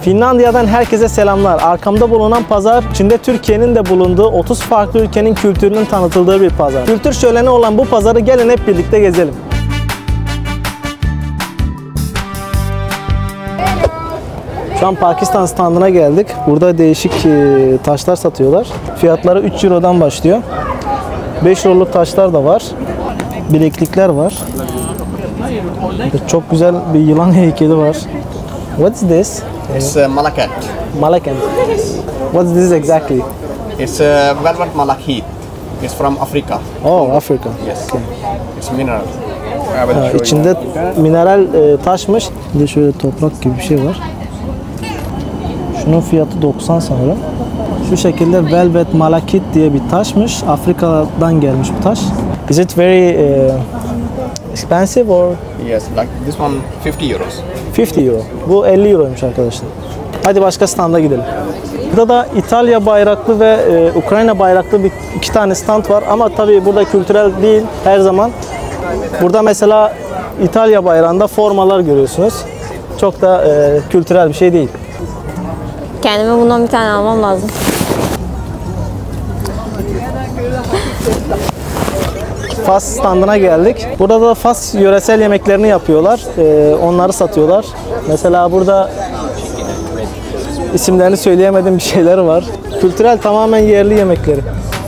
Finlandiya'dan herkese selamlar. Arkamda bulunan pazar, içinde Türkiye'nin de bulunduğu 30 farklı ülkenin kültürünün tanıtıldığı bir pazar. Kültür şöleni olan bu pazarı gelin hep birlikte gezelim. Şu an Pakistan standına geldik. Burada değişik taşlar satıyorlar. Fiyatları 3 Euro'dan başlıyor. 5 Euro'luk taşlar da var. Bileklikler var. Çok güzel bir yılan heykeli var. What is this? It's Malakand. Malakand. What is this exactly? It's velvet malachite. It's from Africa. Oh, Africa. Yes. Okay. It's mineral. İçinde mineral taşmış. Bir de şöyle toprak gibi bir şey var. Şunun fiyatı 90 sanırım. Şu şekilde velvet malachite diye bir taşmış. Afrika'dan gelmiş bu taş. Is it very expensive or? Yes, like this one 50 euros. 50 euro. Bu 50 euroymuş arkadaşlar. Hadi başka standa gidelim. Burada da İtalya bayraklı ve Ukrayna bayraklı iki tane stand var ama tabii burada kültürel değil her zaman. Burada mesela İtalya bayrağında formalar görüyorsunuz. Çok da kültürel bir şey değil. Kendime bundan bir tane almam lazım. Fas standına geldik. Burada da Fas yöresel yemeklerini yapıyorlar. Onları satıyorlar. Mesela burada isimlerini söyleyemediğim bir şeyler var. Kültürel tamamen yerli yemekleri.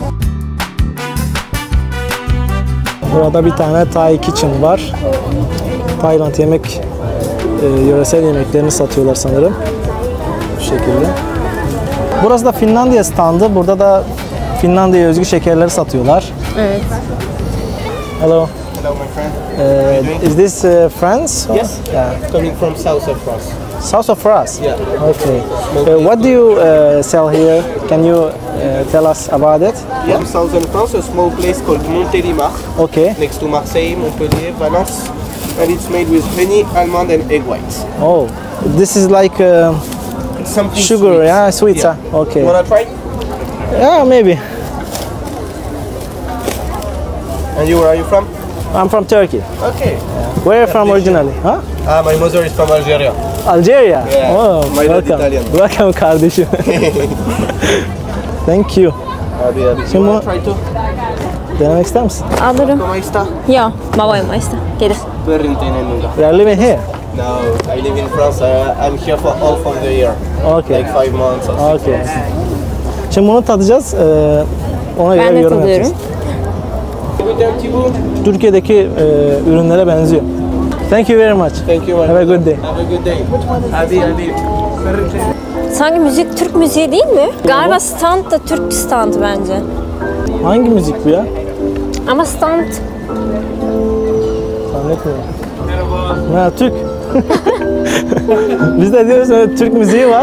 Burada bir tane Thai Kitchen var. Tayland yemek, yöresel yemeklerini satıyorlar sanırım. Bu şekilde. Burası da Finlandiya standı. Burada da Finlandiya'ya özgü şekerleri satıyorlar. Evet. Hello. Hello, my friend. Is this France? Yes. Yeah. Coming from south of France. South of France? Yeah. Okay. What do you sell here? Can you tell us about it? Yeah, southern France, a small place called Montélimar, Okay. next to Marseille, Montpellier, Valence, and it's made with honey, almond, and egg whites. Oh, this is like It's something sugar, sweet. yeah, sweet. Yeah. Huh? Okay. You wanna try? Yeah, maybe. And you, where are you from? I'm from Turkey. Okay. Where are you from originally? Huh? My mother is from Algeria. Algeria. Yeah, Oh, my dad welcome. Italian. Welcome kardeşim. Thank you. Abi. You Şimdi wanna try too? denemek ister misin? Alırım. Come está? Yo, babam işte. Gelir. You are living here? No, I live in France. I'm here for half of the year. Okay. Like 5 months or 6 Okay. months. Şimdi bunu tadacağız. Ona göre Ben bir de yorum tadıyorum. yapacağız. Türkiye'deki ürünlere benziyor. Thank you very much. Thank you. Have a good day. Have a good day. Abi. Sanki müzik Türk müziği değil mi? Galiba stand da Türk standı bence. Hangi müzik bu ya? Ama stand Zannetmiyorum. Merhaba. Ha, Türk. Biz de diyoruz evet, Türk müziği var.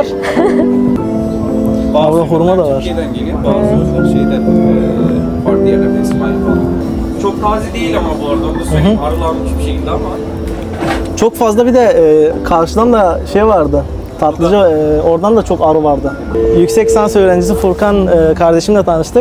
Burada hurma da var. Türkiye'den geliyor. Bazıları şeyden farklı yerlerden İsmail falan. Çok taze değil ama bu arada onu da söyleyeyim. Arılanmış bir şekilde ama. Çok fazla bir de karşıdan da şey vardı. Tatlıcı oradan da çok arı vardı. Yüksek lisans öğrencisi Furkan kardeşimle tanıştık.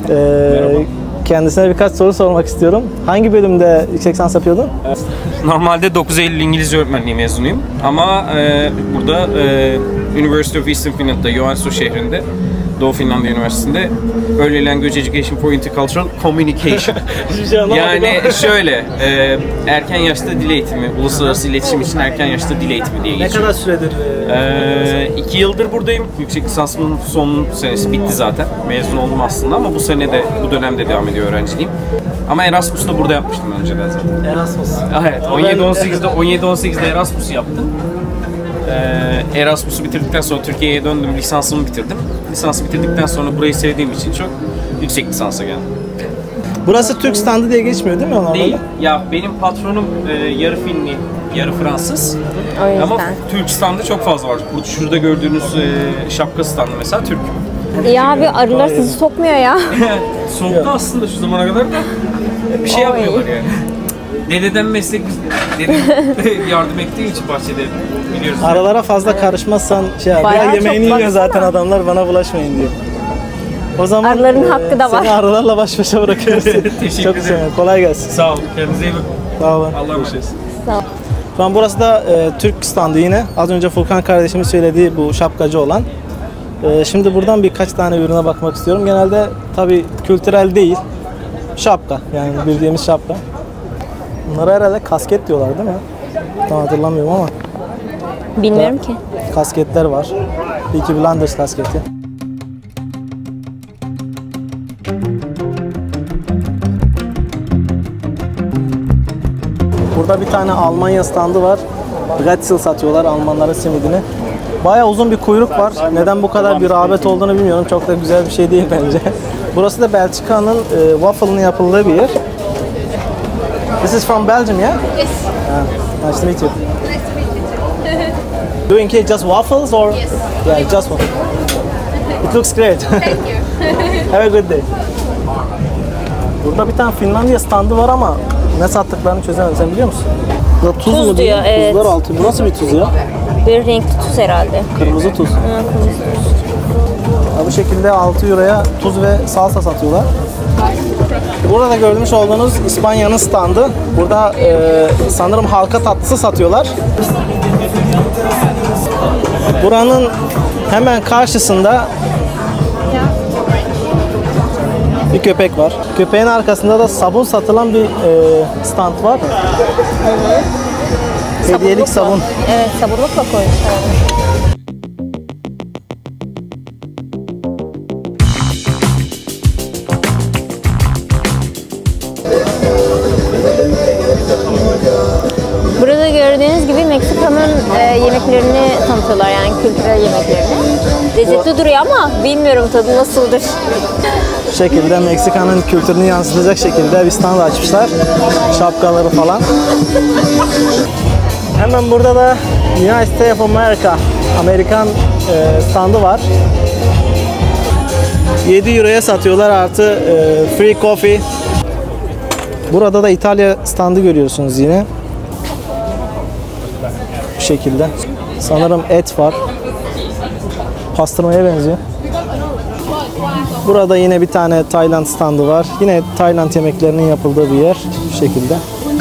Kendisine birkaç soru sormak istiyorum. Hangi bölümde yüksek lisans yapıyordun? Normalde 9 Eylül İngilizce öğretmenliği mezunuyum. Ama burada University of Eastern Finland'da, Joensuu şehrinde, Doğu Finlandiya Üniversitesi'nde Early Language Education for Intercultural Communication. Yani şöyle, erken yaşta dil eğitimi, uluslararası iletişim için erken yaşta dil eğitimi diye Ne geçiyor. kadar süredir? 2 yıldır buradayım. Yüksek lisansımın son senesi bitti zaten. Mezun oldum aslında ama bu sene de, bu dönemde devam ediyor öğrenciliğim. Ama Erasmus'ta burada yapmıştım önceden zaten. Erasmus. Evet, 17-18'de Erasmus yaptım. Erasmus'u bitirdikten sonra Türkiye'ye döndüm, lisansımı bitirdim. Lisansı bitirdikten sonra burayı sevdiğim için çok yüksek lisansa geldim. Burası Türk standı diye geçmiyor değil mi normalde? Değil. Ya benim patronum yarı Finli, yarı Fransız. o yüzden. Ama Türk standı çok fazla var. Burada şurada gördüğünüz şapka standı mesela Türk. Ya abi arılar sizi sokmuyor ya. Soğuktu aslında şu zamana kadar da bir şey yapmıyorlar yani. Dededen meslek, dedem yardım ettiği için bahçede biliyoruz. Aralara fazla karışmazsan şey abi. Bayağı Ya yemeğini çok yiyor baksana. zaten adamlar, bana bulaşmayın diyor. O zaman Arıların hakkı da var. seni arılarla baş başa bırakıyoruz. Teşekkür Çok ederim. seviyorum. Kolay gelsin. Sağ olun. Kendinize iyi bakın. Sağ olun. Allah'a emanet olun. Sağ ol. Şu an burası da Türk standı yine. Az önce Furkan kardeşimin söylediği bu şapkacı olan. Şimdi buradan birkaç tane ürüne bakmak istiyorum. Genelde tabii kültürel değil. Şapka, yani bildiğimiz şapka. Bunlara herhalde kasket diyorlar değil mi? Tam hatırlamıyorum ama. Bilmiyorum ki. Kasketler var. Peaky Blinders kasketi. Burada bir tane Almanya standı var. Brezel satıyorlar, Almanların simidini. Bayağı uzun bir kuyruk var. Neden bu kadar bir rağbet olduğunu bilmiyorum. Çok da güzel bir şey değil bence. Burası da Belçika'nın waffle'ın yapıldığı bir yer. This is from Belgium, yeah? Yes. Nice to meet you. Nice to meet you. Doing here just waffles or? Yes. Yeah, just waffles. It looks great. Thank you. Have a good day. Burada bir tane Finlandiya standı var ama ne sattıklarını çözemedim. Sen biliyor musun? Burada tuz Tuz mu diyor, evet. Tuzlar altı. Bu nasıl bir tuz ya? Bir renkli tuz herhalde. Kırmızı tuz. Bu şekilde 6 euroya tuz ve salsa satıyorlar. Burada görmüş olduğunuz İspanya'nın standı. Burada sanırım halka tatlısı satıyorlar. Buranın hemen karşısında bir köpek var. Köpeğin arkasında da sabun satılan bir stand var. Hediyelik sabun. Evet, sabunlukla koymuşlar. Burada gördüğünüz gibi Meksika'nın yemeklerini tanıtıyorlar, yani kültürel yemeklerini. Lezzetli duruyor ama bilmiyorum tadı nasıldır. Bu şekilde Meksika'nın kültürünü yansıtacak şekilde bir stand açmışlar. Şapkaları falan. Hemen burada da United States of America, Amerikan standı var. 7 euroya satıyorlar, artı free coffee. Burada da İtalya standı görüyorsunuz yine. Bu şekilde. Sanırım et var. Pastırmaya benziyor. Burada yine bir tane Tayland standı var. Yine Tayland yemeklerinin yapıldığı bir yer. Bu şekilde.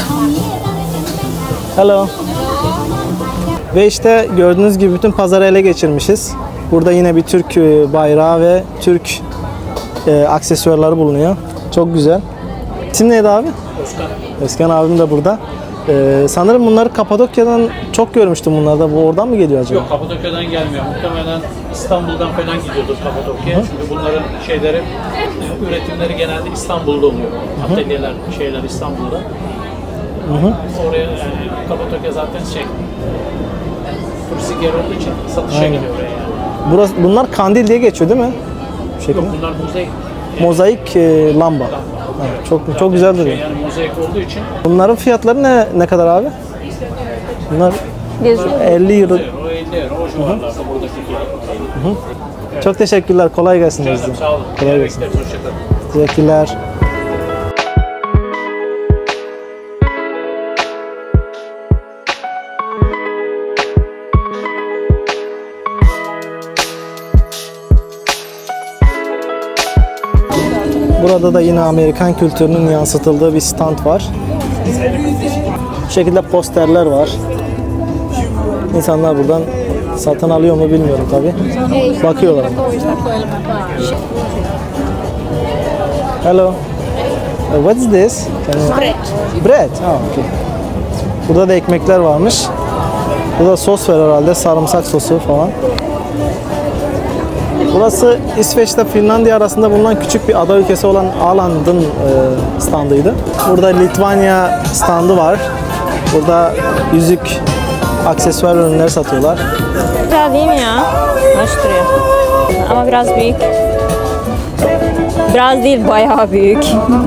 Hello. Ve işte gördüğünüz gibi bütün pazarı ele geçirmişiz. Burada yine bir Türk bayrağı ve Türk aksesuarları bulunuyor. Çok güzel. İsim neydi abi? Özkan. Özkan abim de burada. Sanırım bunları Kapadokya'dan çok görmüştüm bunlarda. Bu oradan mı geliyor acaba? Yok, Kapadokya'dan gelmiyor. Muhtemelen İstanbul'dan falan gidiyordur Kapadokya'ya. Çünkü bunların şeyleri, üretimleri genelde İstanbul'da oluyor. Atölyeler, şeyler İstanbul'da. Oraya yani Kapadokya zaten turistik yer olduğu için satışa Aynen. gidiyor oraya yani. Bunlar kandil diye geçiyor değil mi? Bu şekilde. Yok, bunlar mozaik. Mozaik lamba. Evet, çok güzel duruyor. Yani mozaik olduğu için Bunların fiyatları ne kadar abi? Bunlar Yazıyor. 50 euro. o 50 euro o civarlarda buradaki fiyat. Çok teşekkürler. Kolay gelsin Canım, bizden. sağ olun. Kolay Yine gelsin. bekleriz, hoşça kalın. Teşekkürler. Burada da yine Amerikan kültürünün yansıtıldığı bir stand var. Bu şekilde posterler var. İnsanlar buradan satın alıyor mu bilmiyorum tabi. Bakıyorlar ama. Hello. What is this? Bread. Bread. Oh, okay. Burada da ekmekler varmış. Burada sos var herhalde. Sarımsak sosu falan. Burası İsveç'te Finlandiya arasında bulunan küçük bir ada ülkesi olan Åland'ın standıydı. Burada Litvanya standı var. Burada yüzük, aksesuar ürünleri satıyorlar. Güzel değil mi ya? Hoş duruyor. Ama biraz büyük. Biraz değil, bayağı büyük.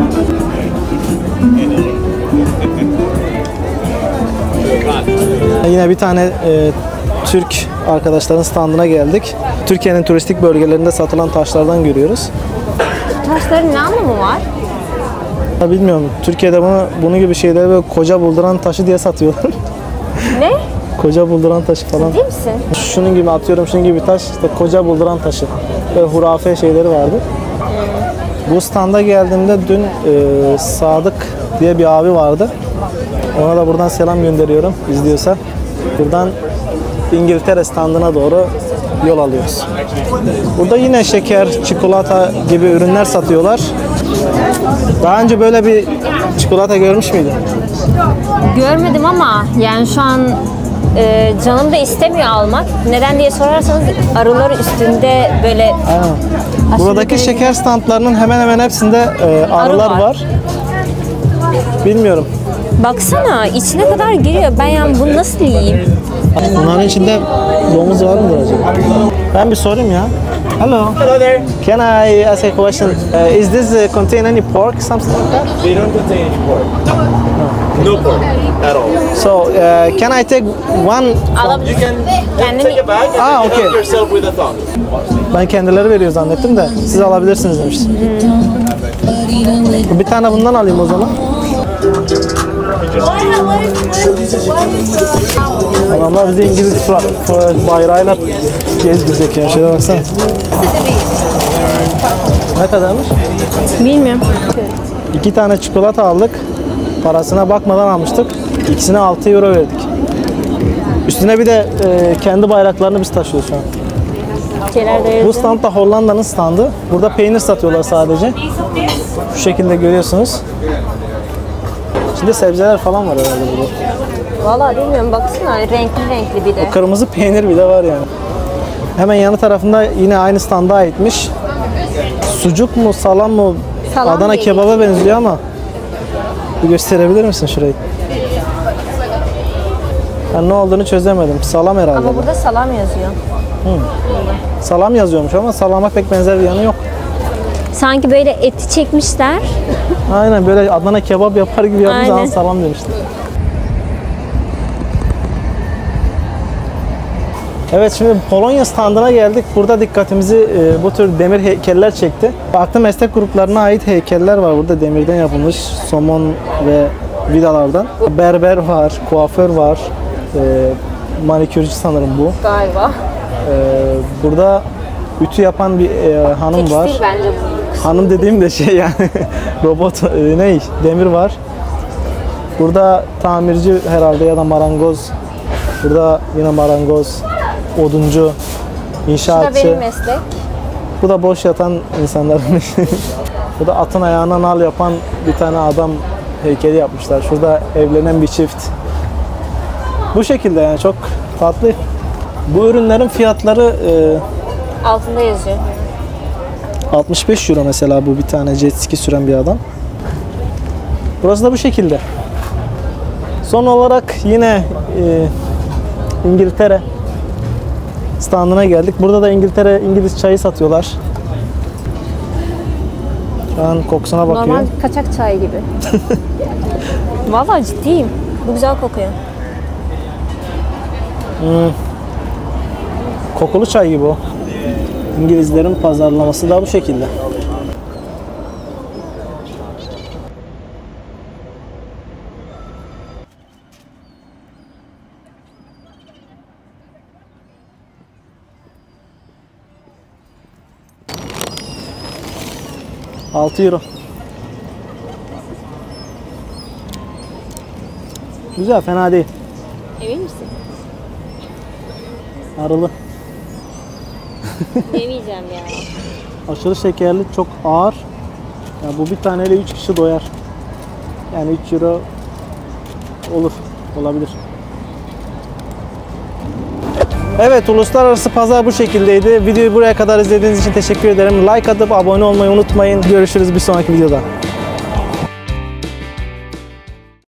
Yine bir tane Türk arkadaşların standına geldik. Türkiye'nin turistik bölgelerinde satılan taşlardan görüyoruz. Taşların ne anlamı var? Ya bilmiyorum. Türkiye'de bunun gibi şeyleri böyle koca bulduran taşı diye satıyorlar. Ne? Koca bulduran taşı falan. Değil misin? Şunun gibi atıyorum, şunun gibi bir taş, işte koca bulduran taşı. Böyle hurafe şeyleri vardı. Bu standa geldiğimde dün Sadık diye bir abi vardı. Ona da buradan selam gönderiyorum izliyorsa. Buradan İngiltere standına doğru yol alıyoruz. Burada yine şeker, çikolata gibi ürünler satıyorlar. Daha önce böyle bir çikolata görmüş müydün? Görmedim ama yani şu an canım da istemiyor almak. Neden diye sorarsanız arılar üstünde böyle Aynen. aşırı Buradaki derece- şeker standlarının hemen hemen hepsinde arılar var. var. Bilmiyorum. Baksana içine kadar giriyor. Ben yani bunu nasıl yiyeyim? Bunların içinde domuz var mıdır acaba? Ben bir sorayım ya. Hello. Hello there. Can I ask a question? Is this contain any pork, something like that? They don't contain any pork. No pork at all. So can I take one? You can Kendimi- take a bag and Ah, then okay. help yourself with a thong. Ben kendileri veriyor zannettim de siz alabilirsiniz demiş. Bir tane bundan alayım o zaman. Adamlar bizi İngiliz bayrağıyla gezdirecek ya. Şöyle baksana. Ne kadarmış? Bilmiyorum. 2 tane çikolata aldık. Parasına bakmadan almıştık. İkisine 6 euro verdik. Üstüne bir de kendi bayraklarını biz taşıyoruz şu an. Şeyler de Bu yazıyor. stand da Hollanda'nın standı. Burada peynir satıyorlar sadece. Şu şekilde görüyorsunuz. İçinde sebzeler falan var herhalde burada. Vallahi bilmiyorum baksana renkli bir de. Kırmızı peynir bile var yani. Hemen yanı tarafında yine aynı standa aitmiş. Sucuk mu, salam mı? Salam Adana değil. kebaba benziyor ama. Bir gösterebilir misin şurayı? Ben ne olduğunu çözemedim. Salam herhalde. Ama bu. burada salam yazıyor. Salam yazıyormuş ama salama pek benzer bir yanı yok. Sanki böyle eti çekmişler. Aynen böyle Adana kebap yapar gibi yapmış ama Aynen. salam demişler. Evet şimdi Polonya standına geldik. Burada dikkatimizi bu tür demir heykeller çekti. Farklı meslek gruplarına ait heykeller var burada demirden yapılmış somon ve vidalardan. Berber var, kuaför var, manikürcü sanırım bu. Galiba. Burada ütü yapan bir hanım var. Tekstil bence bu. Hanım dediğim de şey yani robot demir var. Burada tamirci herhalde ya da marangoz. Burada yine marangoz, oduncu, Bu da inşaatçı. benim meslek. Bu da boş yatan insanların. Bu da atın ayağına nal yapan bir tane adam heykeli yapmışlar. Şurada evlenen bir çift. Bu şekilde yani çok tatlı. Bu ürünlerin fiyatları Altında yazıyor. 65 euro mesela bu bir tane jet ski süren bir adam. Burası da bu şekilde. Son olarak yine İngiltere standına geldik. Burada da İngiliz çayı satıyorlar. Şu an kokusuna bakıyor. Normal kaçak çay gibi. Vallahi ciddiyim. Bu güzel kokuyor. Kokulu çay gibi o. İngilizlerin pazarlaması da bu şekilde. €6. Güzel, fena değil. Emin misin? Arılı. Yemeyeceğim ya. Aşırı şekerli, çok ağır. Ya bu bir taneyle 3 kişi doyar. Yani 3 euro olur, olabilir. Evet, uluslararası pazar bu şekildeydi. Videoyu buraya kadar izlediğiniz için teşekkür ederim. Like atıp abone olmayı unutmayın. Görüşürüz bir sonraki videoda.